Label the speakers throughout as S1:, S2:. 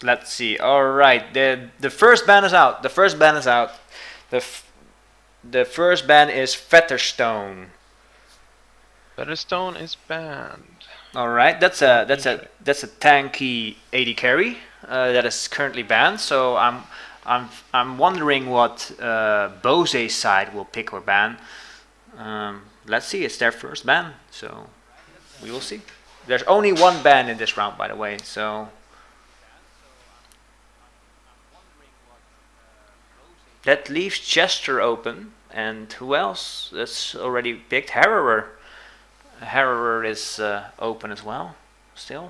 S1: Let's see. All right, the first ban is out. The first ban is out. The first ban is Featherstone.
S2: Featherstone is banned.
S1: All right, that's a tanky 80 carry that is currently banned. So I'm wondering what Bose's side will pick or ban. Let's see. It's their first ban, so we will see. There's only one ban in this round, by the way. So that leaves Chester open, and who else? That's already picked. Harrower. Harrower is open as well, still.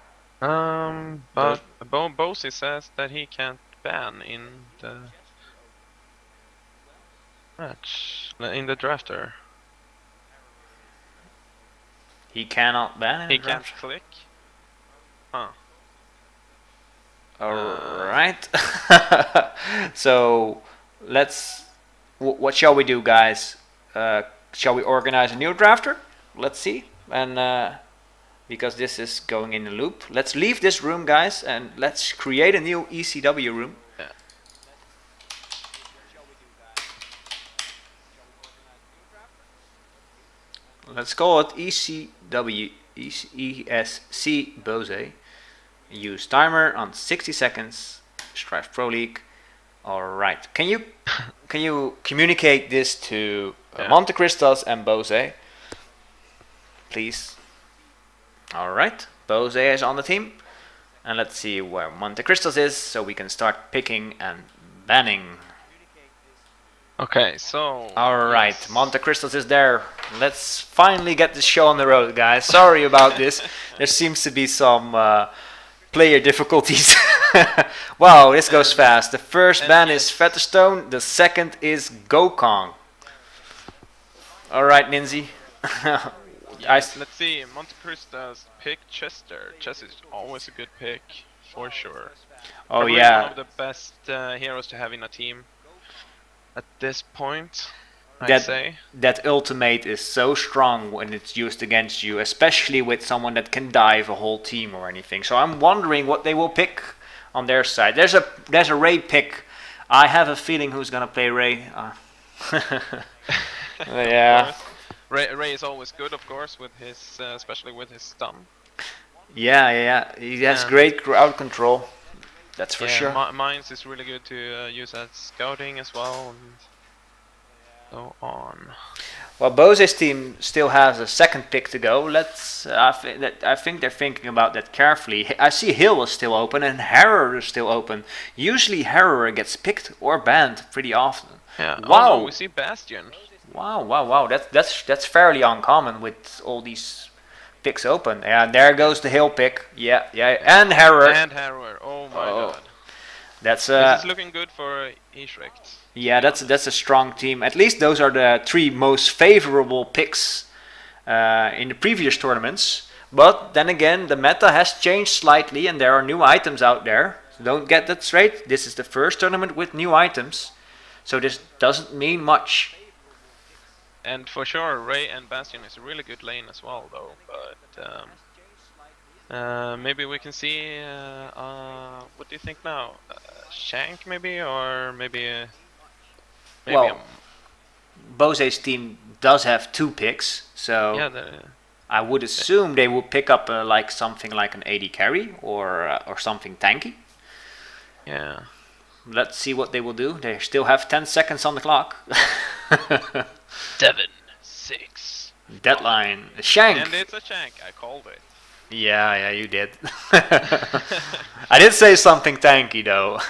S2: But Bosey says that he can't ban in the match, in the drafter.
S1: He cannot ban in
S2: He
S1: the
S2: can't
S1: draft.
S2: click. Huh.
S1: Alright. So let's. What shall we do, guys? Shall we organize a new drafter? Let's see. And because this is going in a loop, let's leave this room, guys, and let's create a new ECW room.
S2: Yeah.
S1: Let's call it ECW ESC Bose. Use timer on 60 seconds. Strife Pro League. Alright. Can you communicate this to Monte Cristos and Bose? Please. Alright. Bose is on the team. And let's see where Monte Cristos is so we can start picking and banning.
S2: Okay, so...
S1: Alright, yes. Monte Cristos is there. Let's finally get the show on the road, guys. Sorry about this. There seems to be some player difficulties. Wow, this goes fast. The first ban is Featherstone. The second is Gokong. Alright, Ninzi.
S2: Yes, let's see. Monte Cristos pick Chester. Chester is always a good pick, for sure.
S1: Oh,
S2: probably
S1: yeah.
S2: one of the best heroes to have in a team at this point, I'd say.
S1: That ultimate is so strong when it's used against you, especially with someone that can dive a whole team or anything. So I'm wondering what they will pick on their side. There's a Ray pick. I have a feeling who's gonna play Ray. Yeah.
S2: Ray is always good, of course, with his especially with his stun.
S1: Yeah. He has great crowd control. That's for sure.
S2: Mines is really good to use as scouting as well, and so on.
S1: Well, Bose's team still has a second pick to go. I think they're thinking about that carefully. I see Hill is still open and Harrower is still open. Usually Harrower gets picked or banned pretty often.
S2: Yeah.
S1: Wow.
S2: Oh, no, we see Bastion.
S1: Wow. That's fairly uncommon with all these picks open. Yeah, there goes the Hill pick. Yeah, and Harrower.
S2: And Harrower. Oh my god.
S1: This
S2: is looking good for Shrekt.
S1: Yeah, that's a strong team. At least those are the three most favorable picks in the previous tournaments. But then again, the meta has changed slightly, and there are new items out there. So don't get that straight. This is the first tournament with new items, so this doesn't mean much.
S2: And for sure, Ray and Bastion is a really good lane as well, though. But maybe we can see. What do you think now? Shank maybe, or maybe.
S1: Well, Bose's team does have two picks, so
S2: yeah,
S1: I would assume they will pick up something like an 80 carry or something tanky.
S2: Yeah.
S1: Let's see what they will do. They still have 10 seconds on the clock.
S2: 7, 6.
S1: Deadline. A Shank.
S2: And it's a Shank. I called it.
S1: Yeah, you did. I did say something tanky though.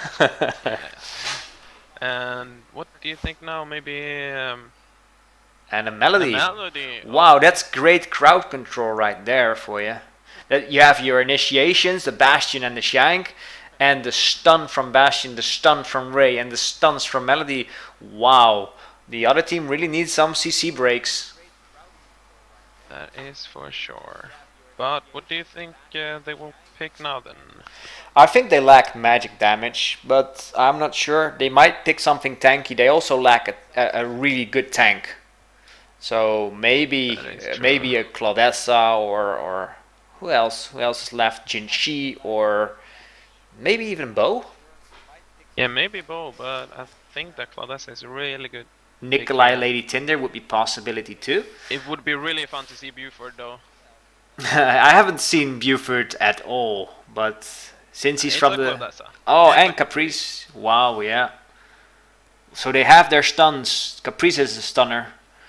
S2: And what do you think now? Maybe.
S1: And a melody.
S2: Melody.
S1: Wow, that's great crowd control right there for you. That you have your initiations, the Bastion and the Shank, and the stun from Bastion, the stun from Ray, and the stuns from Melody. Wow, the other team really needs some CC breaks.
S2: That is for sure. But what do you think they will pick now then?
S1: I think they lack magic damage, but I'm not sure. They might pick something tanky. They also lack a really good tank. So maybe a Claudessa or who else? Who else is left? Jinshi or Maybe even Bo.
S2: Yeah, maybe Bo, but I think that Claudessa is really good.
S1: Nikolai Lady Tinder would be possibility too.
S2: It would be really fun to see Buford though.
S1: I haven't seen Buford at all, but since he's from the
S2: Claudessa.
S1: oh, and Caprice. Wow, yeah. So they have their stuns. Caprice is a stunner.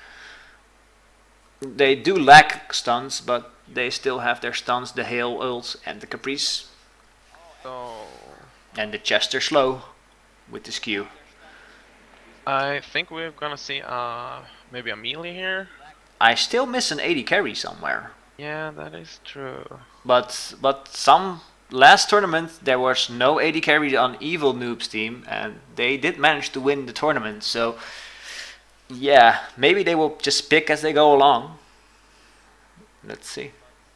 S1: They do lack stuns, but they still have their stuns, the Hail ults and the Caprice.
S2: So
S1: And the Chester slow with the skew.
S2: I think we're gonna see maybe a melee here.
S1: I still miss an 80 carry somewhere.
S2: Yeah, that is true.
S1: But some last tournament there was no 80 carry on Evil Noob's team, and they did manage to win the tournament. So yeah, maybe they will just pick as they go along. Let's see.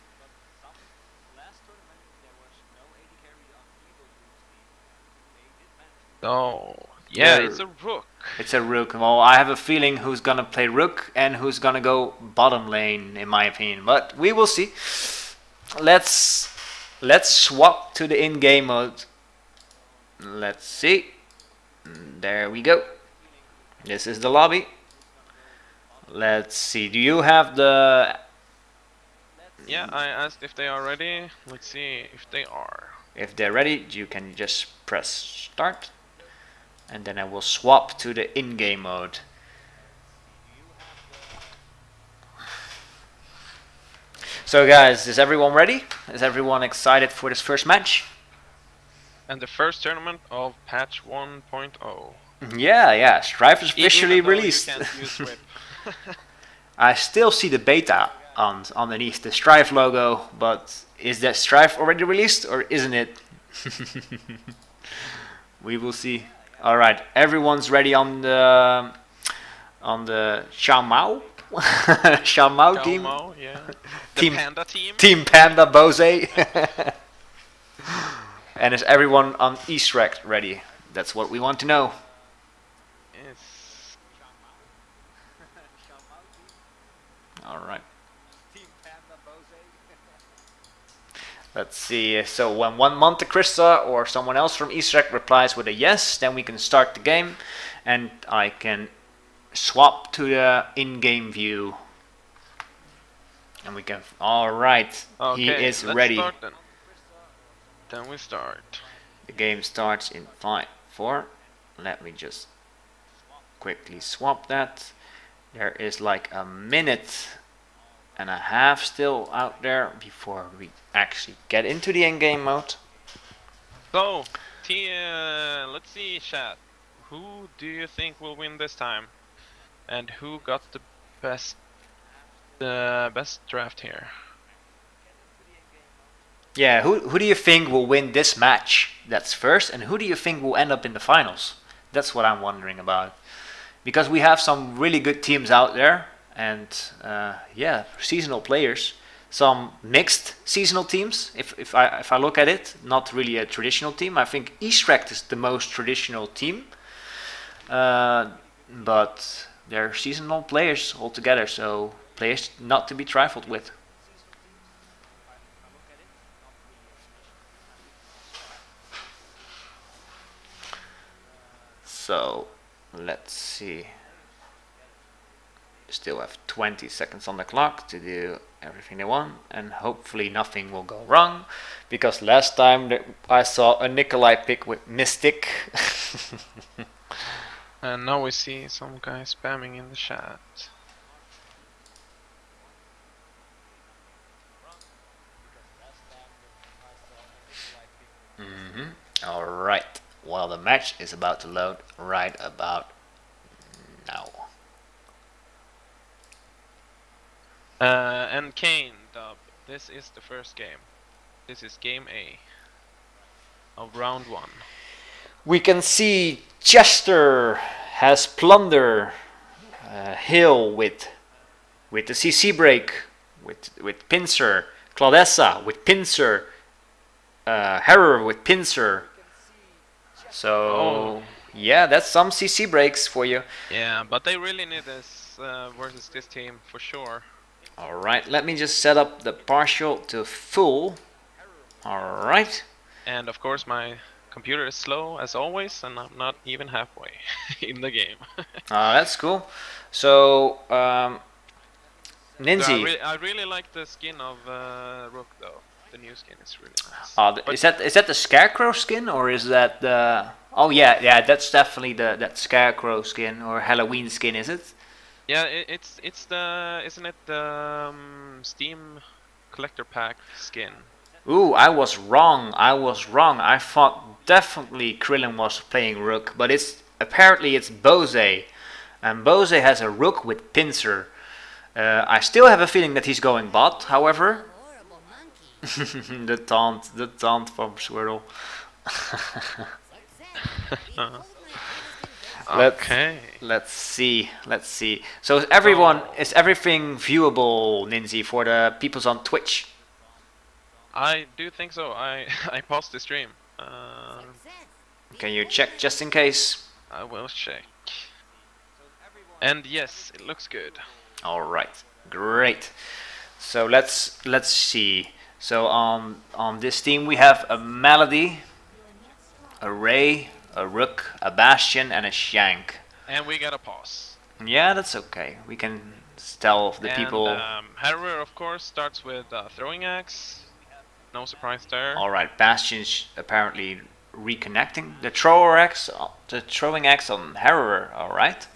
S2: Oh, yeah, it's a Rook.
S1: It's a Rook. Well, I have a feeling who's gonna play Rook and who's gonna go bottom lane, in my opinion. But we will see. Let's swap to the in-game mode. Let's see. There we go. This is the lobby. Let's see. Do you have the...
S2: Yeah, I asked if they are ready. Let's see if they are.
S1: If they're ready, you can just press start. And then I will swap to the in-game mode. So guys, is everyone ready? Is everyone excited for this first match?
S2: And the first tournament of patch 1.0.
S1: Yeah, Strife is officially
S2: Even though
S1: released.
S2: You can't use whip.
S1: I still see the beta underneath the Strife logo, but is that Strife already released or isn't it? We will see. All right, everyone's ready on the XionMao XionMao team.
S2: Yeah. The Panda team.
S1: Team Panda Bose. And is everyone on Shrekt ready? That's what we want to know.
S2: Yes.
S1: All right. Let's see. So when one Monte Cristo or someone else from Shrekt replies with a yes, then we can start the game, and I can swap to the in-game view. And we can. All right.
S2: Okay,
S1: he is
S2: let's
S1: ready.
S2: Start then we start.
S1: The game starts in 5, 4. Let me just quickly swap that. There is like a minute and a half still out there before we actually get into the in-game mode.
S2: So, let's see, chat. Who do you think will win this time? And who got the best draft here?
S1: Yeah, who do you think will win this match? That's first, and who do you think will end up in the finals? That's what I'm wondering about. Because we have some really good teams out there, and yeah, seasonal players. Some mixed seasonal teams. If I look at it, not really a traditional team. I think Shrekt is the most traditional team, but they're seasonal players altogether. So players not to be trifled with. So let's see. Still have 20 seconds on the clock to do everything they want, and hopefully nothing will go wrong, because last time I saw a Nikolai pick with Mystic.
S2: And now we see some guy spamming in the chat.
S1: Alright, well, the match is about to load right about now.
S2: And Kane, Dub, this is the first game. This is game A of round 1.
S1: We can see Chester has Plunder, Hill with the CC break, with Pincer, Claudessa with Pincer, Harrow with Pincer. So yeah, that's some CC breaks for you.
S2: Yeah, but they really need this versus this team for sure.
S1: Alright, let me just set up the partial to full. Alright.
S2: And of course my computer is slow as always, and I'm not even halfway in the game.
S1: That's cool. So,
S2: So
S1: Ninzi.
S2: I really like the skin of Rook though. The new skin is really nice.
S1: Is that the Scarecrow skin, or is that the? Oh yeah, that's definitely that Scarecrow skin or Halloween skin, is it?
S2: Yeah, it's the isn't it the Steam collector pack skin?
S1: Ooh, I was wrong. I thought definitely Krillin was playing Rook, but apparently it's Bose, and Bose has a Rook with Pincer. I still have a feeling that he's going bot, however. the taunt from Swirl.
S2: Okay.
S1: Let's see. So is everything viewable, Ninzi, for the peoples on Twitch?
S2: I do think so. I paused the stream.
S1: Can you check just in case?
S2: I will check. And yes, it looks good.
S1: All right, great. So let's see. So on this team we have a Melody, a Ray, a Rook, a Bastion, and a Shank.
S2: And we got a pause.
S1: Yeah, that's okay. We can tell the people.
S2: Harrower, of course, starts with throwing axe. No surprise there.
S1: All right, Bastion's apparently reconnecting the throwing axe on Harrower. All right.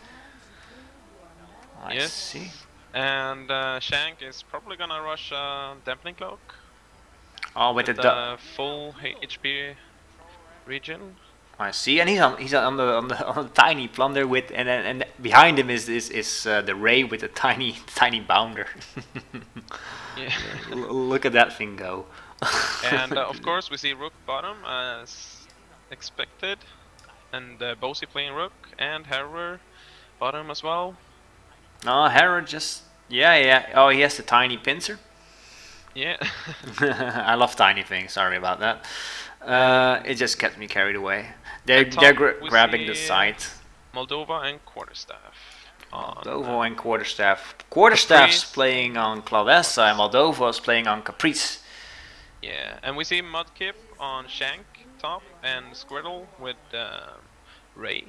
S1: I see.
S2: And Shank is probably gonna rush Dampening Cloak.
S1: Oh, with
S2: the full HP region.
S1: I see, and he's on the tiny plunder with, and behind him is the Ray with a tiny bounder.
S2: Yeah.
S1: Look at that thing go.
S2: And of course we see Rook bottom as expected, and Bosi playing Rook, and Harrower bottom as well.
S1: No, Harrower just yeah. Oh, he has the tiny pincer.
S2: Yeah.
S1: I love tiny things. Sorry about that. It just kept me carried away. They're grabbing the site.
S2: Moldova and Quarterstaff.
S1: Moldova and Quarterstaff. Quarterstaff's playing on Claudessa, and Moldova's playing on Caprice.
S2: Yeah, and we see Mudkip on Shank top and Squirtle with Ray.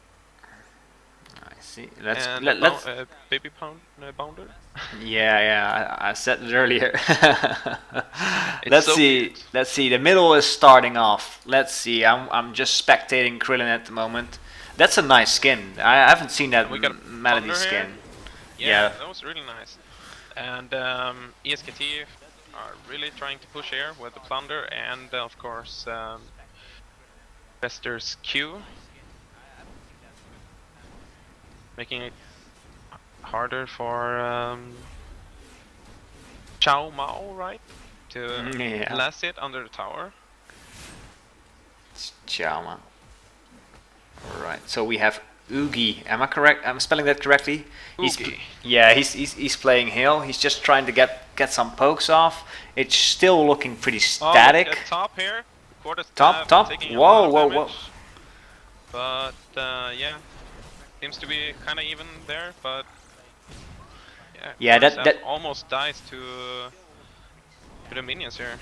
S1: I see.
S2: Let's baby bounder.
S1: Yeah, I said it earlier. Let's see. The middle is starting off. Let's see. I'm just spectating Krillin at the moment. That's a nice skin. I haven't seen that Melody skin.
S2: Yeah, that was really nice. And ESKT are really trying to push here with the plunder and of course Vester's Q, making it harder for XionMao, right, to last it under the tower.
S1: XionMao. Alright, so we have Oogie. Am I correct? I'm spelling that correctly?
S2: Oogie.
S1: He's playing Hill. He's just trying to get some pokes off. It's still looking pretty static.
S2: Top here.
S1: Top. Whoa.
S2: But yeah, seems to be kind of even there. But
S1: yeah, that
S2: almost dies to the minions here.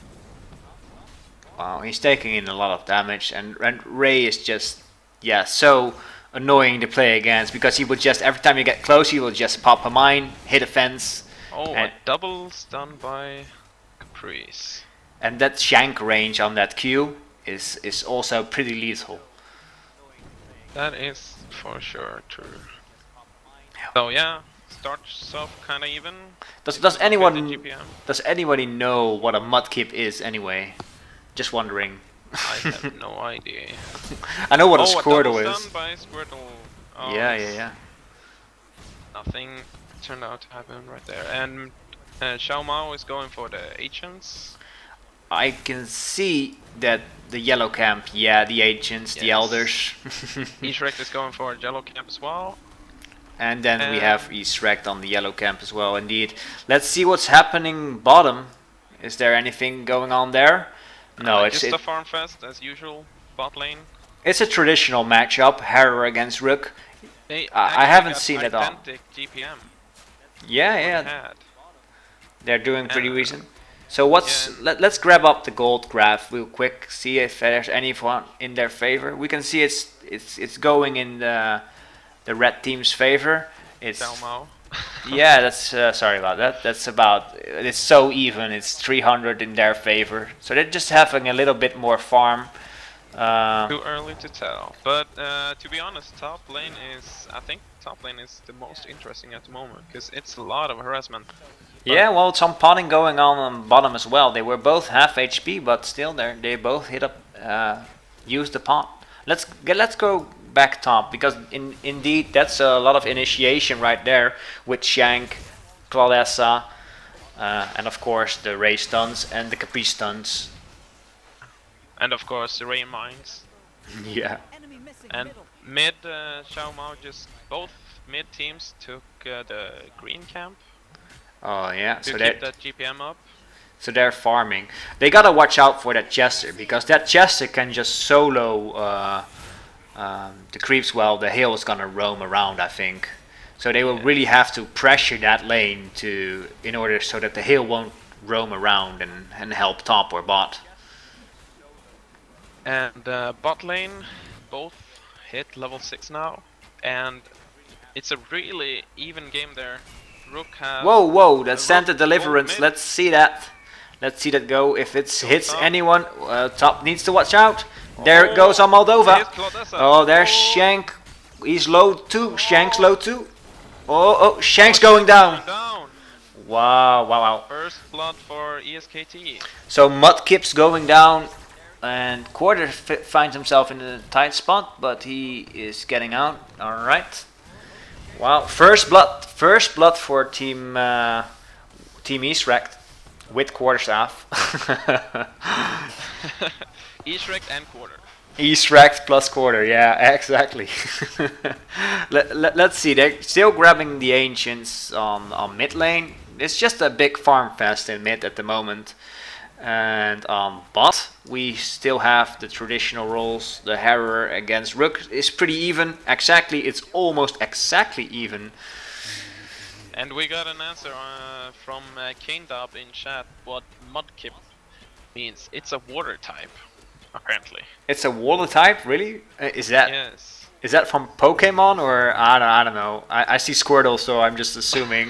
S1: Wow, he's taking in a lot of damage, and Ray is just so annoying to play against because he would just every time you get close, he will just pop a mine, hit a fence.
S2: Oh, a double stun by Caprice.
S1: And that shank range on that Q is also pretty lethal.
S2: That is for sure true. So yeah, starts off kind of even.
S1: Does anybody know what a Mudkip is anyway? Just wondering.
S2: I have no idea.
S1: I know what a Squirtle is.
S2: Done by Squirtle. Oh,
S1: yeah.
S2: Nothing turned out to happen right there. And XionMao is going for the Ancients.
S1: I can see that the yellow camp, the Ancients, the Elders.
S2: Shrekt is going for yellow camp as well.
S1: And then we have Shrekt on the yellow camp as well, indeed. Let's see what's happening bottom. Is there anything going on there? No, it's
S2: just a farm fest as usual, bot lane.
S1: It's a traditional matchup, Harrower against Rook. I haven't seen it all.
S2: GPM.
S1: Yeah. They're doing pretty recent. So what's
S2: Yeah.
S1: let's grab up the gold graph real quick, see if there's anyone in their favor. We can see it's going in the red team's favor. It's
S2: XionMao.
S1: yeah, that's sorry about that. That's about it's so even. It's 300 in their favor. So they're just having a little bit more farm.
S2: Too early to tell. But to be honest, I think top lane is the most interesting at the moment because it's a lot of harassment.
S1: Yeah, well, some potting going on bottom as well. They were both half HP, but still, they both hit up, use the pot. Let's go back top because indeed that's a lot of initiation right there with Shank, Claudessa, and of course the Ray stuns and the Capri stuns.
S2: And of course the Rain Mines.
S1: Yeah.
S2: And mid, XionMao both mid teams took the green camp.
S1: Oh yeah,
S2: To
S1: so
S2: keep that GPM up.
S1: So they're farming. They gotta watch out for that Chester because that Chester can just solo the creeps while the hill is gonna roam around, I think. So they will really have to pressure that lane in order so that the hill won't roam around and help top or bot.
S2: And bot lane both hit level 6 now, and it's a really even game there. Rook has
S1: Whoa, that's Santa Deliverance. Let's see that. Let's see that go. If it hits
S2: top.
S1: anyone, top needs to watch out. There it goes on Moldova. Oh, there's Shank. He's low too. Shank's low too. Oh, Shank's going down. Wow.
S2: First blood for ESKT.
S1: So Mudkip's going down, and Quarter finds himself in a tight spot, but he is getting out. All right. Wow, first blood for team Shrekt with Quarterstaff.
S2: Shrekt and Quarter.
S1: Shrekt plus Quarter, yeah, exactly. Let's see, they're still grabbing the Ancients on mid lane. It's just a big farm fest in mid at the moment. And on bot, we still have the traditional roles. The Harrower against Rook is pretty even. It's almost exactly even.
S2: And we got an answer from Kingdub in chat what Mudkip means. It's a water type, apparently.
S1: It's a water type, really? Is that?
S2: Yes.
S1: Is that from Pokemon or I don't know. I see Squirtle, so I'm just assuming.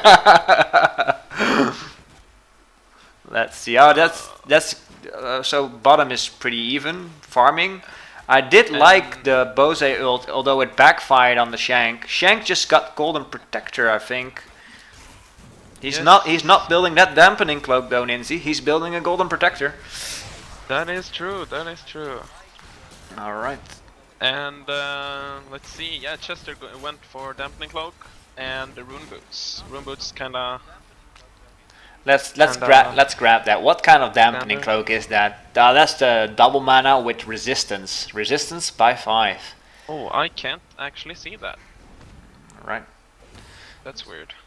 S1: Let's see. Oh, that's so bottom is pretty even farming. I did like the Bose ult, although it backfired on the Shank. Shank just got Golden Protector, I think. He's not building that dampening cloak though, Ninzi. He's building a Golden Protector.
S2: That is true. That is true.
S1: All right.
S2: And let's see. Yeah, Chester went for dampening cloak and the rune boots. Rune boots kinda.
S1: Let's grab that. What kind of dampening cloak is that? That's the double mana with resistance. Resistance by 5.
S2: Oh, I can't actually see that.
S1: Alright.
S2: That's weird.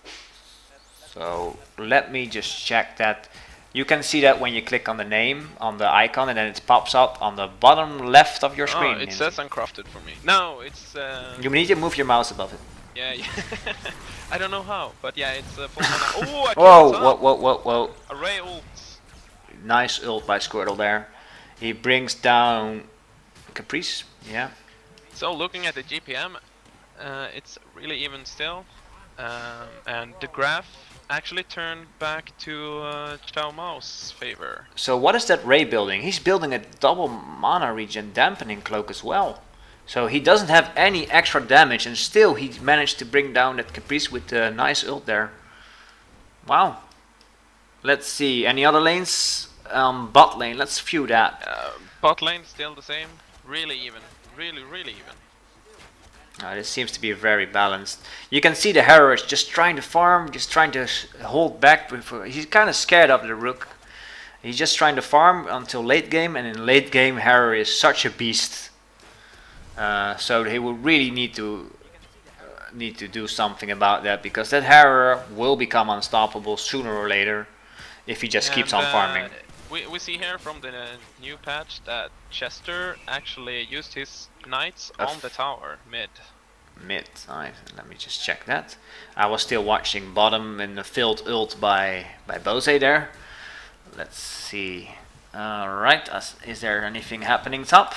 S1: So let me just check that. You can see that when you click on the name on the icon and then it pops up on the bottom left of your screen.
S2: Oh, it says uncrafted for me. No, it's
S1: you need to move your mouse above it.
S2: Yeah. I don't know how, but yeah, it's full mana. Oh,
S1: whoa.
S2: Array ult.
S1: Nice ult by Squirtle there. He brings down Caprice, yeah.
S2: So looking at the GPM, it's really even still. And the graph actually turned back to XionMao's favor.
S1: So what is that Ray building? He's building a double mana regen dampening cloak as well. So he doesn't have any extra damage and still he managed to bring down that Caprice with a nice ult there. Wow. Let's see, any other lanes? Bot lane, let's view that.
S2: Bot lane still the same, really even, really even.
S1: This seems to be very balanced. You can see the Harrower is just trying to farm, just trying to hold back. He's kind of scared of the Rook. He's just trying to farm until late game, and in late game Harrower is such a beast. So he will really need to do something about that, because that Harrower will become unstoppable sooner or later if he just keeps on farming.
S2: We see here from the new patch that Chester actually used his knights on the tower mid.
S1: Let me just check that. I was still watching bottom in the filled ult by Bose there. Let's see. Alright, is there anything happening top?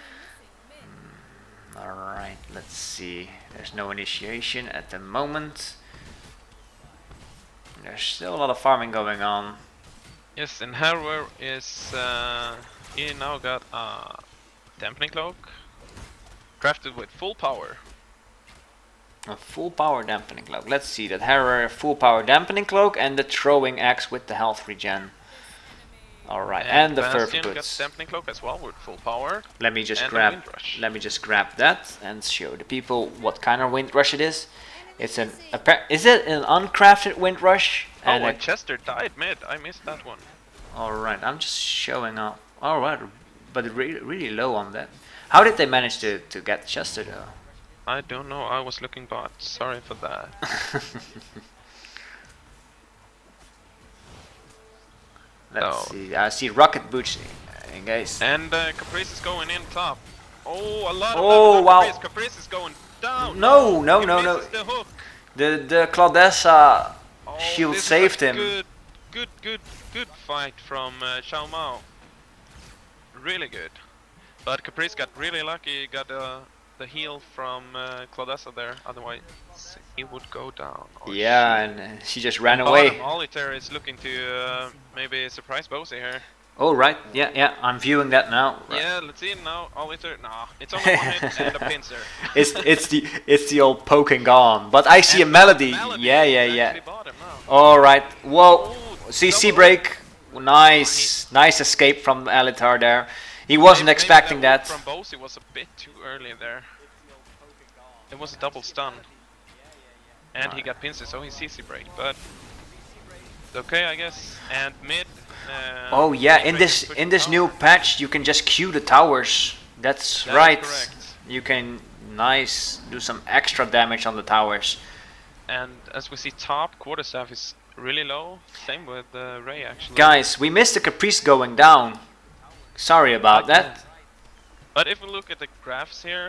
S1: Alright, let's see. There's no initiation at the moment. There's still a lot of farming going on.
S2: Yes, and Harrower is he now got a dampening cloak crafted with full power.
S1: A full power dampening cloak. Let's see that Harrower full power dampening cloak and the throwing axe with the health regen. Alright, and the fervor boots.
S2: Got dampening cloak as well with full power.
S1: Let me just grab that and show the people what kind of wind rush it is. It's is it an uncrafted wind rush?
S2: And Chester died mid. I missed that one.
S1: Alright, I'm just showing up. Alright, but really low on that. How did they manage to get Chester though?
S2: I don't know, I was looking bot. Sorry for that.
S1: Let's see. I see rocket boots, guys.
S2: And Caprice is going in top. Oh, a lot
S1: of
S2: wow. Caprice. Caprice is going down.
S1: No.
S2: The hook.
S1: The Claudessa shield saved him.
S2: Good fight from XionMao. Really good. But Caprice got really lucky. Got the heal from Claudessa there. Otherwise, he would go down.
S1: Yeah, and she just ran away.
S2: Oliter is looking to maybe surprise Bosie here.
S1: Oh right, yeah, I'm viewing that now. Right.
S2: Yeah, let's see now. Oliter, nah, it's only one hit and a pincer.
S1: it's the old poking gone. But I see a melody. Yeah. All right, whoa, CC break. Nice escape from Alitar there. He wasn't expecting that.
S2: From Bosie was a bit too early there. It was a double stun. And he got pincers, so he CC break, but okay, I guess. And mid.
S1: Oh yeah, in this new patch, you can just queue the towers. That's right.
S2: Correct.
S1: You can do some extra damage on the towers.
S2: And as we see, top quarterstaff is really low. Same with Ray actually.
S1: Guys, we missed the Caprice going down. Sorry about that.
S2: But if we look at the graphs here,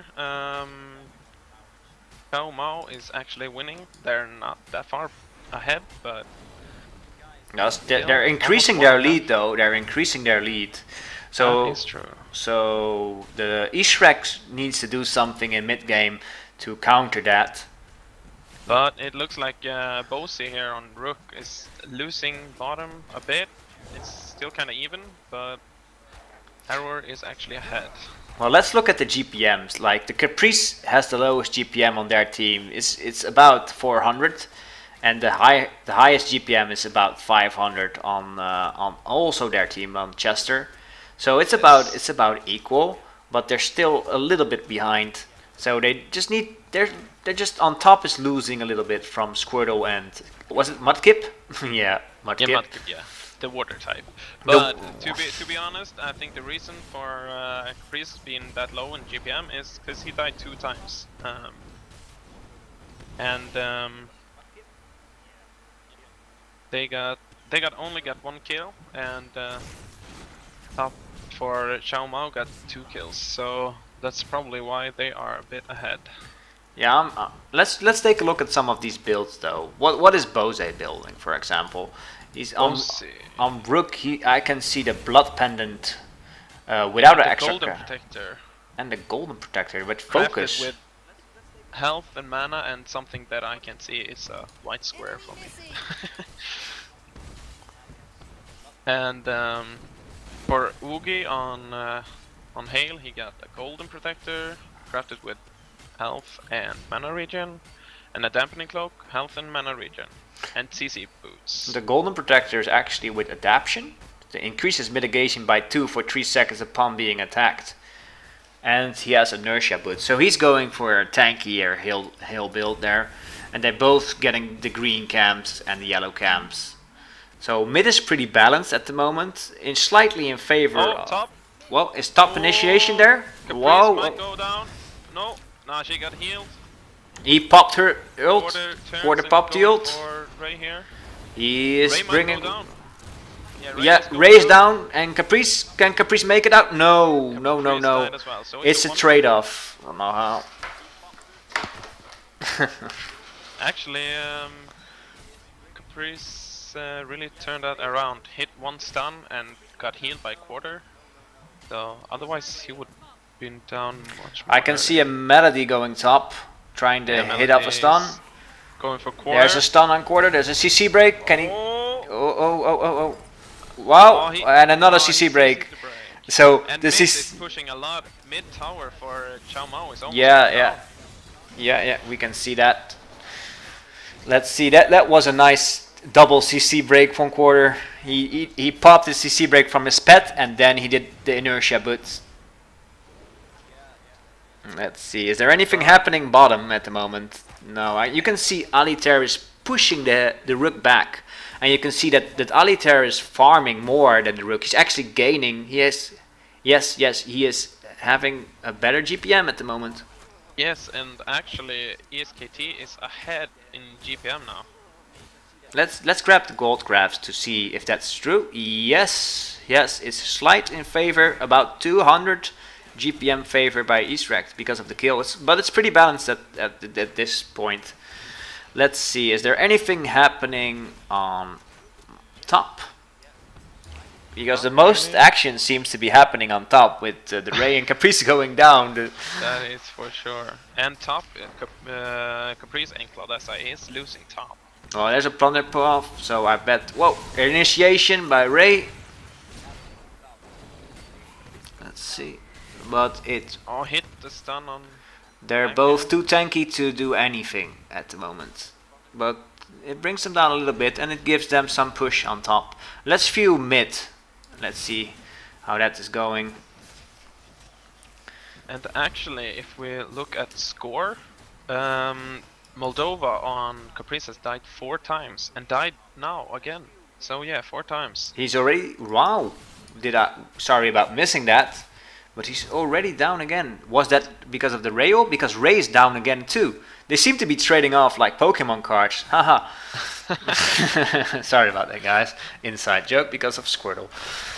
S2: XionMao is actually winning. They're not that far ahead, but
S1: they're increasing their lead though. They're increasing their lead. So
S2: that is true.
S1: So the Shrekt needs to do something in mid game to counter that.
S2: But it looks like Bosie here on Rook is losing bottom a bit. It's still kind of even, but Harrower is actually ahead.
S1: Well, let's look at the GPMs. Like the Caprice has the lowest GPM on their team. It's about 400, and the highest GPM is about 500 on also their team on Chester. So it's about equal, but they're still a little bit behind. So they just need they're just on top is losing a little bit from Squirtle and was it Mudkip? Yeah, Mudkip.
S2: Yeah, Mudkip, yeah. The water type. But to be honest, I think the reason for Caprice being that low in GPM is because he died 2 times. They only got 1 kill, and top for XionMao got 2 kills. So that's probably why they are a bit ahead.
S1: Yeah, let's take a look at some of these builds though. What is Bosie building, for example? He's on Rook. I can see the blood pendant without an extra
S2: golden protector
S1: and the golden protector, but focus
S2: with health and mana and something that I can see is a white square for me. And for Oogie on Hail, he got a golden protector crafted with health and mana regen, and a dampening cloak, health and mana regen, and CC boots.
S1: The golden protector is actually with adaption. It increases mitigation by 2 for 3 seconds upon being attacked. And he has inertia boots. So he's going for a tankier hill build there. And they're both getting the green camps and the yellow camps. So mid is pretty balanced at the moment. Slightly in favor of...
S2: Top.
S1: Well, is top initiation there?
S2: Caprice
S1: Whoa.
S2: might go down. No. Nah, she got healed.
S1: He popped her ult for the pop the ult.
S2: Ray here.
S1: He is
S2: Ray
S1: bringing...
S2: Down.
S1: Yeah, Ray's down, and Caprice, can Caprice make it out? No, no.
S2: Well, so
S1: it's a trade-off. I don't know how.
S2: Actually, Caprice really turned that around. Hit one stun and got healed by Quarter. So otherwise he would been down much more.
S1: I can see a Melody going top, trying to hit off a stun.
S2: Going for Quarter.
S1: There's a stun on Quarter. There's a CC break. Can he? Oh! Wow! And another CC break. So
S2: and
S1: this is
S2: pushing a lot. Mid tower for XionMao is almost
S1: yeah. We can see that. Let's see that was a nice double CC break from Quarter. He popped the CC break from his pet and then he did the inertia boots. Let's see. Is there anything happening bottom at the moment? No. You can see Alitair is pushing the Rook back. And you can see that Alitair is farming more than the Rook. He's actually gaining. He is, yes, he is having a better GPM at the moment.
S2: Yes, and actually ESKT is ahead in GPM now.
S1: Let's grab the gold graphs to see if that's true. Yes, it's slight in favor, about 200 GPM favor by Shrekt because of the kill. But it's pretty balanced at this point. Let's see, is there anything happening on top? Because the most action seems to be happening on top with the Ray and Caprice going down.
S2: That is for sure. And top, Caprice and Claudessa is losing top.
S1: Oh, there's a plunder pull-off, so I bet... Whoa, initiation by Ray. Let's see. But it...
S2: Oh, hit the stun on...
S1: They're both too tanky to do anything at the moment. But it brings them down a little bit and it gives them some push on top. Let's view mid. Let's see how that is going.
S2: And actually, if we look at score, Moldova on Caprice has died 4 times and died now again. So yeah, 4 times.
S1: He's already... Wow! Sorry about missing that. But he's already down again. Was that because of the Ray ult? Because Ray is down again too. They seem to be trading off like Pokemon cards. Haha. Sorry about that, guys. Inside joke because of Squirtle.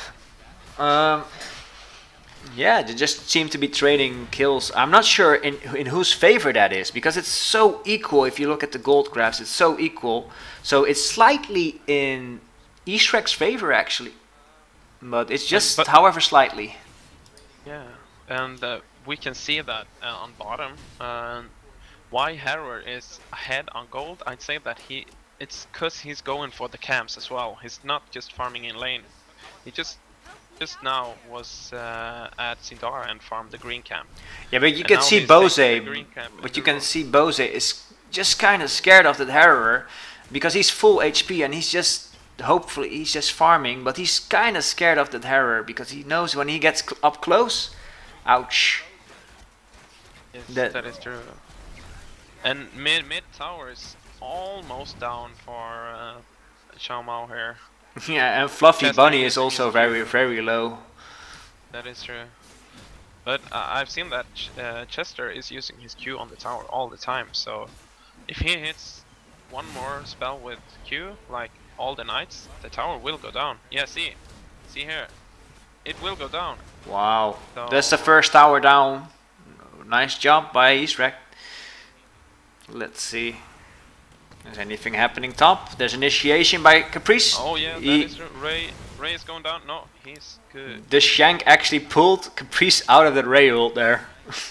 S1: Yeah, they just seem to be trading kills. I'm not sure in whose favor that is, because it's so equal. If you look at the gold graphs, it's so equal. So it's slightly in Shrekt's favor actually. But it's just, however, slightly.
S2: Yeah, and we can see that on bottom. Why Harrower is ahead on gold? I'd say that it's because he's going for the camps as well. He's not just farming in lane. He just now was at Sindara and farmed the green camp.
S1: Yeah, but you can see Bose. But you can see Bose is just kind of scared of that Harrower because he's full HP and he's just. Hopefully he's just farming, but he's kind of scared of that Harrower because he knows when he gets up close, ouch.
S2: Yes, that is true. And mid tower is almost down for XionMao here.
S1: Yeah, and Fluffy Bunny is also very low.
S2: That is true. But I've seen that Chester is using his Q on the tower all the time, so if he hits one more spell with Q, like all the knights, the tower will go down. Yeah, see here, it will go down.
S1: Wow, so that's the first tower down. Nice job by Shrekt. Let's see, is anything happening top? There's initiation by Caprice.
S2: Oh yeah, that is true. Ray is going down. No, he's good.
S1: The Shank actually pulled Caprice out of the Ray ult there.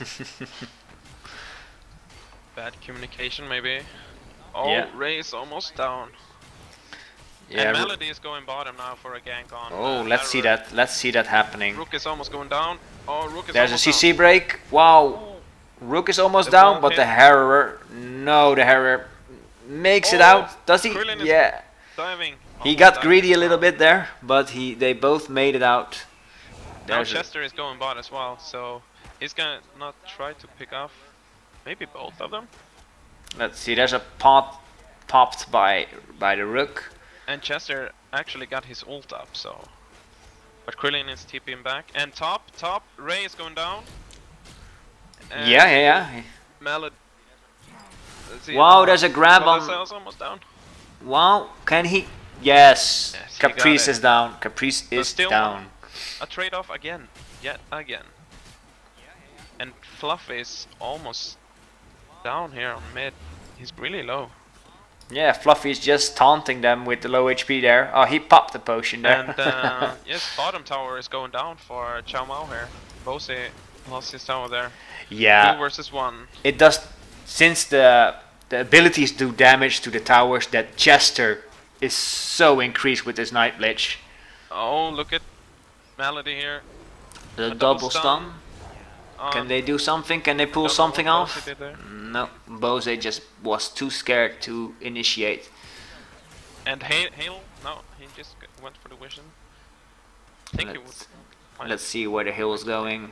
S2: Bad communication maybe. Oh,
S1: yeah.
S2: Ray is almost down.
S1: Yeah,
S2: and Melody is going bottom now for a gank on.
S1: Oh, let's see that. Let's see that happening.
S2: Rook is almost going down. Oh, Rook is
S1: There's a
S2: almost
S1: CC
S2: down.
S1: break. Wow. Rook is almost down, but the Harrower. No, the Harrower makes it out. Does he?
S2: Krillin
S1: Yeah.
S2: Diving.
S1: He got greedy a little bit there, but they both made it out.
S2: Now Chester is going bot as well, so he's gonna not try to pick off maybe both of them.
S1: Let's see. There's a pot popped by the Rook.
S2: And Chester actually got his ult up, so. But Krillin is TPing back. And top, Ray is going down. And
S1: Yeah.
S2: Melody.
S1: Wow, there's a grab on.
S2: Almost down.
S1: Wow, can he? Yes. Caprice
S2: he
S1: is down. Caprice is down.
S2: A trade-off again, yet again. And Fluff is almost down here on mid. He's really low.
S1: Yeah, Fluffy's just taunting them with the low HP there. Oh, he popped the potion there.
S2: And yes, bottom tower is going down for XionMao here. Bose lost his tower there.
S1: Yeah.
S2: 2 versus 1.
S1: It does, since the abilities do damage to the towers, that Chester is so increased with this Night Lich.
S2: Oh, look at Melody here.
S1: The double stun. Can they do something? Can they pull something off? No, Bose just was too scared to initiate.
S2: And Hale? No, he just went for the vision. I think he would.
S1: Let's see where the hill is going.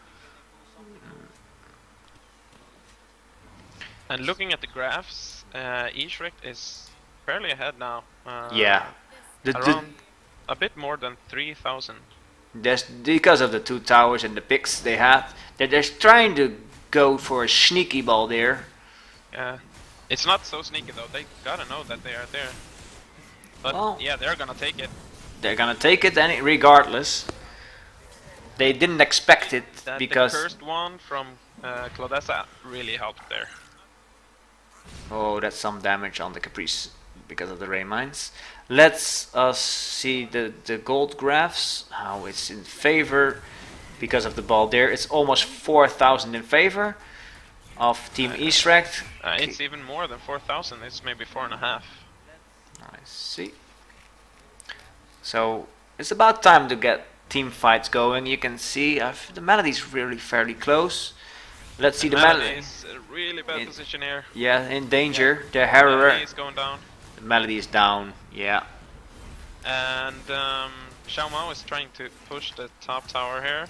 S2: And looking at the graphs, Shrekt is fairly ahead now.
S1: Yeah.
S2: Around a bit more than 3,000.
S1: That's because of the 2 towers and the picks they had. They're trying to go for a sneaky ball there.
S2: Yeah, it's not so sneaky though. They gotta know that they are there. But well, yeah, they're gonna take it.
S1: They're gonna take it regardless. They didn't expect it because
S2: the first one from Claudessa really helped there.
S1: Oh, that's some damage on the Caprice because of the Ray Mines. Let's see the gold graphs, how it's in favor because of the ball there. It's almost 4,000 in favor of Team Shrekt.
S2: It's even more than 4,000, it's maybe 4.5.
S1: I see. So it's about time to get team fights going. You can see the Melody's really fairly close. Let's see the Melody.
S2: Is a really bad position here.
S1: Yeah, in danger. Yeah. The Harrower
S2: is going down.
S1: The Melody is down, yeah.
S2: And XionMao is trying to push the top tower here.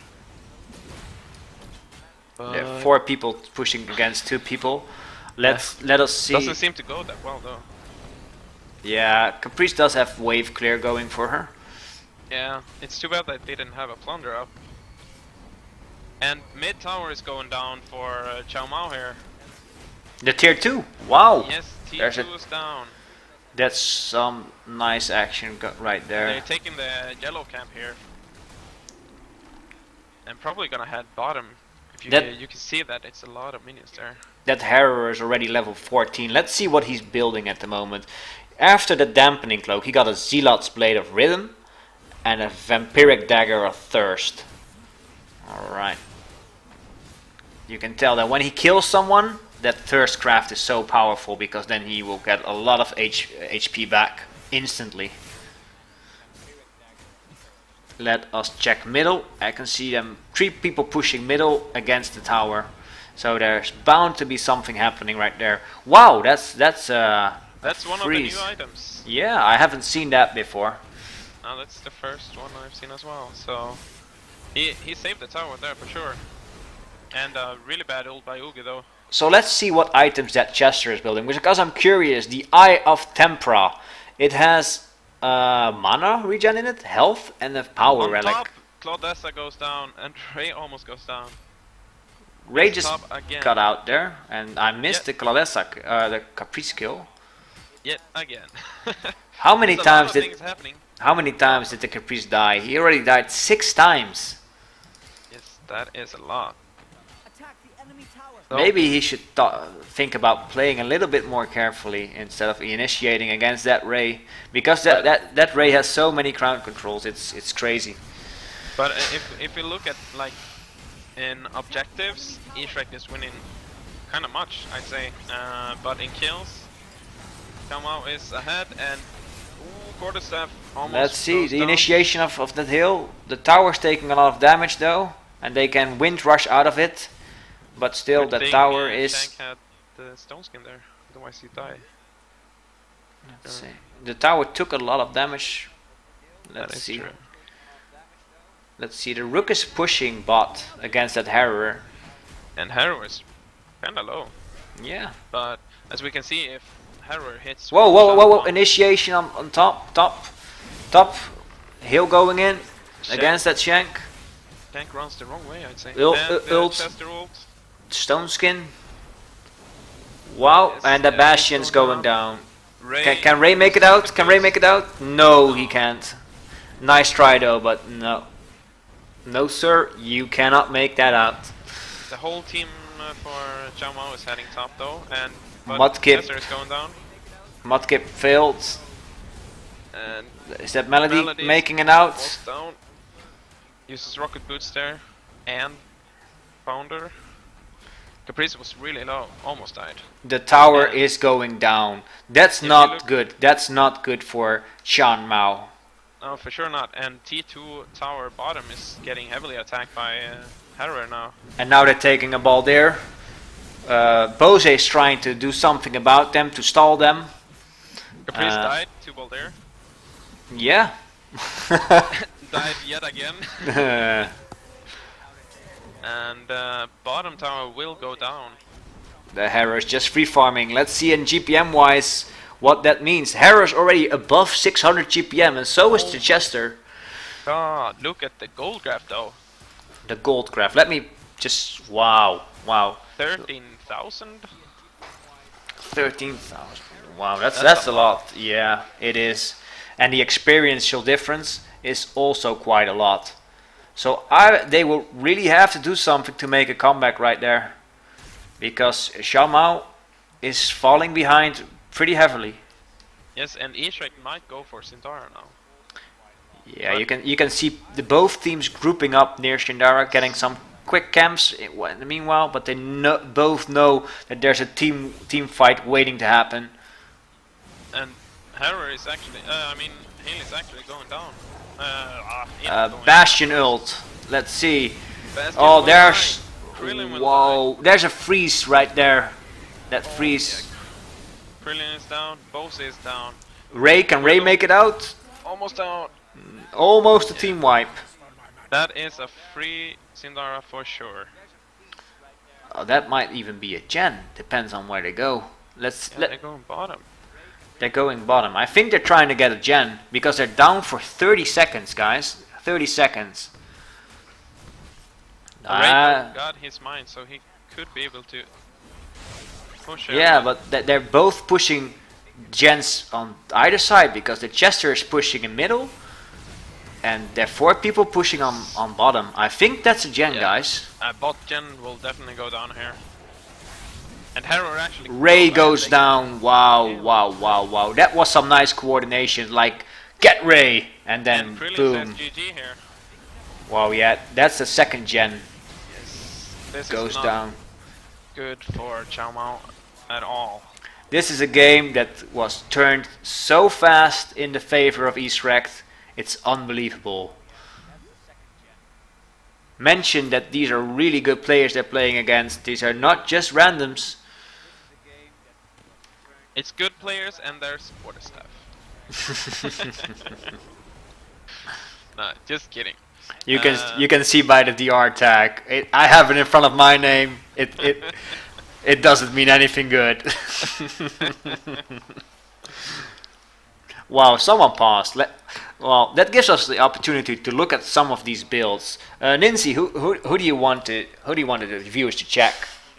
S1: There are 4 people pushing against 2 people. Let us see.
S2: Doesn't seem to go that well though.
S1: Yeah, Caprice does have wave clear going for her.
S2: Yeah, it's too bad that they didn't have a plunder up. And mid tower is going down for XionMao here.
S1: The tier 2. Wow.
S2: Yes, tier 2 is down.
S1: That's some nice action right there.
S2: They're taking the yellow camp here. And probably gonna head bottom. If you can see that it's a lot of minions there.
S1: That Harrower is already level 14. Let's see what he's building at the moment. After the dampening cloak, he got a Zealot's Blade of Rhythm and a Vampiric Dagger of Thirst. Alright. You can tell that when he kills someone, that Thirst craft is so powerful because then he will get a lot of HP back instantly. Let us check middle. I can see them 3 people pushing middle against the tower. So there's bound to be something happening right there. Wow, that's
S2: one of the new items.
S1: Yeah, I haven't seen that before.
S2: No, that's the first one I've seen as well. So he saved the tower there for sure. And really bad ult by Ugi though.
S1: So let's see what items that Chester is building. Because I'm curious, the Eye of Tempra. It has mana regen in it, health, and a power relic.
S2: Top, Claudessa goes down, and Ray almost goes down.
S1: Ray just got out there, and I missed the Claudessa, the Caprice kill.
S2: Yet again.
S1: How many times did the Caprice die? He already died 6 times.
S2: Yes, that is a lot.
S1: So maybe he should think about playing a little bit more carefully instead of initiating against that Ray, because that Ray has so many crown controls. It's crazy.
S2: But if you look at like in objectives, Shrekt is winning kind of much, I'd say. But in kills, XionMao is ahead, and Quarterstaff almost.
S1: Let's see the initiation of that hill. The tower's taking a lot of damage though, and they can wind rush out of it. But still, the tower is.
S2: Tank had the stone skin there, otherwise he died.
S1: Let's see. The tower took a lot of damage. Let's see.
S2: True.
S1: Let's see. The Rook is pushing bot against that Harrower.
S2: And Harrower is kinda low.
S1: Yeah.
S2: But as we can see, if Harrower hits.
S1: Whoa! Initiation on top. Hill going in against that Shank.
S2: Tank runs the wrong way, I'd say.
S1: Ult. Stone skin. Wow, yes, and the Bastion's going down. Can Ray make it out? Can Ray make it out? No, he can't. Nice try though, but no. No sir, you cannot make that out.
S2: The whole team for XionMao is heading top though, and
S1: Mudkip
S2: is going down.
S1: Mudkip failed.
S2: And
S1: Is that Melody
S2: Melody
S1: making it out?
S2: falls down. Uses rocket boots there. And Founder. Caprice was really low, almost died.
S1: The tower
S2: And
S1: is going down. That's
S2: if you
S1: not
S2: look-
S1: good. That's not good for XionMao.
S2: No, for sure not. And T2 tower bottom is getting heavily attacked by Harrower now.
S1: And now they're taking a ball there. Bose is trying to do something about them to stall them.
S2: Caprice died, 2 ball there.
S1: Yeah.
S2: Died yet again. And bottom tower will go down.
S1: The Harrow is just free farming. Let's see in GPM wise what that means. Harrow is already above 600 GPM and so is the Chester.
S2: God, look at the gold graph though.
S1: The gold graph. Let me just... Wow. Wow.
S2: 13,000?
S1: 13,000. Wow, that's a lot. Yeah, it is. And the experiential difference is also quite a lot. So they will really have to do something to make a comeback right there. Because XionMao is falling behind pretty heavily.
S2: Yes, and Shrekt might go for Sindara now.
S1: Yeah, you can see both teams grouping up near Shindara, getting some quick camps in the meanwhile, but they both know that there's a team fight waiting to happen.
S2: And Harrower is actually, Hale is actually going down.
S1: Bastion ult. Let's see.
S2: Bastion
S1: Oh,
S2: will
S1: there's...
S2: die. Krillin will
S1: Whoa, there's a freeze right there. That freeze.
S2: Yeah. Krillin is down, Bose is down.
S1: Can Ray make it out?
S2: Almost down.
S1: Almost a team wipe.
S2: That is a free Sindara for sure.
S1: That might even be a gen. Depends on where they go.
S2: They're going bottom.
S1: They're going bottom. I think they're trying to get a gen because they're down for 30 seconds, guys. 30 seconds.
S2: Ray got his mind, so he could be able to push.
S1: Yeah, but they're both pushing gens on either side because the Chester is pushing in middle, and there are 4 people pushing on bottom. I think that's a gen, guys.
S2: Bot gen will definitely go down here. And Harrower actually...
S1: Ray goes down. Wow, wow, wow, wow. That was some nice coordination. Like, get Ray, and then
S2: and Krillin
S1: boom.
S2: says GG here.
S1: Wow, yeah, that's the second gen.
S2: Yes. This
S1: Goes
S2: is not
S1: down.
S2: good for XionMao at all.
S1: This is a game that was turned so fast in the favor of Shrekt. It's unbelievable. Mention that these are really good players they're playing against. These are not just randoms.
S2: It's good players and their supporter staff. No, just kidding.
S1: You can see by the DR tag. I have it in front of my name. It doesn't mean anything good. Wow, someone paused. Well, that gives us the opportunity to look at some of these builds. Nincy, who do you want the viewers to check?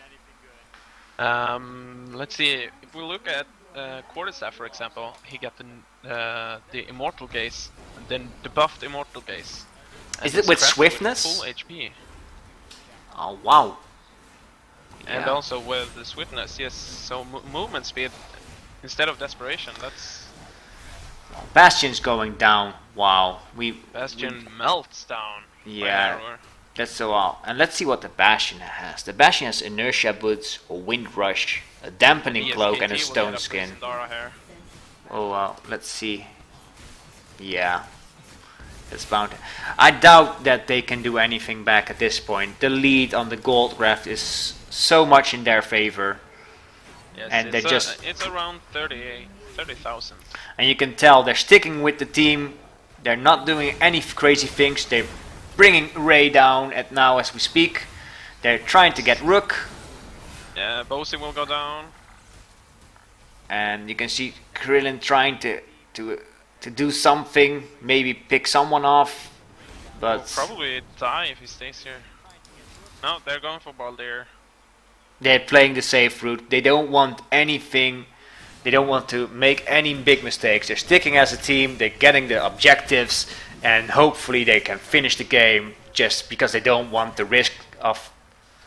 S2: Let's see. If we look at Quarterstaff, for example, he got the Immortal Gaze, and then the buffed Immortal Gaze. And
S1: Is it with swiftness?
S2: Full HP.
S1: Oh wow!
S2: And
S1: Yeah.
S2: also with the swiftness, yes. So movement speed instead of desperation. That's
S1: Bastion's going down. Wow,
S2: Bastion melts down. by
S1: Yeah.
S2: Harrower.
S1: That's so wow. And let's see what the Bastion has. The Bastion has inertia boots, a wind rush, a dampening cloak, and a
S2: ESKT will
S1: stone
S2: get
S1: skin.
S2: Sindara here.
S1: Oh wow, let's see. Yeah. It's bound. I doubt that they can do anything back at this point. The lead on the gold graph is so much in their favor.
S2: Yes,
S1: And
S2: it's
S1: they just...
S2: it's around 30,000.
S1: And you can tell they're sticking with the team. They're not doing any crazy things. They're bringing Ray down at now as we speak. They're trying to get Rook.
S2: Yeah, Bose will go down.
S1: And you can see Krillin trying to do something. Maybe pick someone off. But
S2: Will probably die if he stays here. No, they're going for Baldir.
S1: they're playing the safe route. They don't want anything. They don't want to make any big mistakes. They're sticking as a team. They're getting the objectives, and hopefully they can finish the game. Just because they don't want the risk of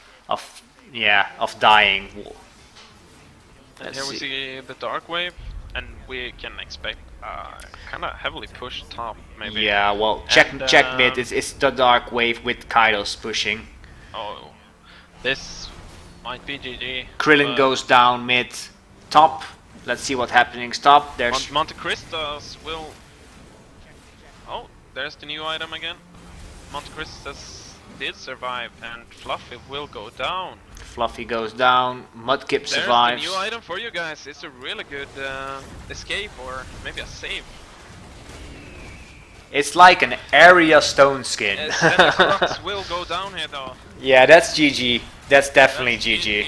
S1: dying.
S2: And here we see the Dark Wave, and we can expect kind of heavily pushed top, maybe.
S1: Yeah, well, check mid. It's the dark wave with Kaidos pushing.
S2: Oh, this might be GG.
S1: Krillin goes down mid, top. Let's see what's happening. Stop. There's
S2: Monte Cristos will. Oh, there's the new item again. Monte Cristos did survive, and Fluffy will go down.
S1: Fluffy goes down. Mudkip
S2: There's
S1: survives.
S2: the new item for you guys. It's a really good escape, or maybe a save.
S1: It's like an area stone skin.
S2: Crux will go down here though.
S1: Yeah, that's GG. That's definitely GG.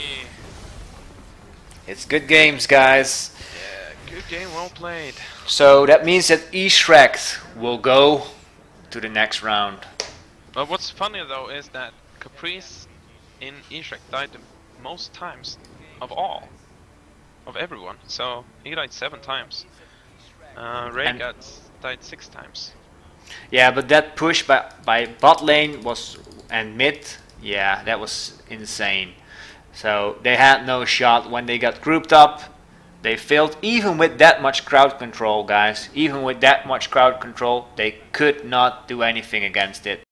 S1: It's good games, guys.
S2: Yeah, good game, well played.
S1: So that means that Shrekt will go to the next round.
S2: But what's funny though is that Caprice in Shrekt died the most times of everyone. So he died 7 times. Ray died 6 times.
S1: Yeah, but that push by bot lane was and mid, yeah, that was insane. So they had no shot when they got grouped up. They failed even with that much crowd control, guys. Even with that much crowd control, they could not do anything against it.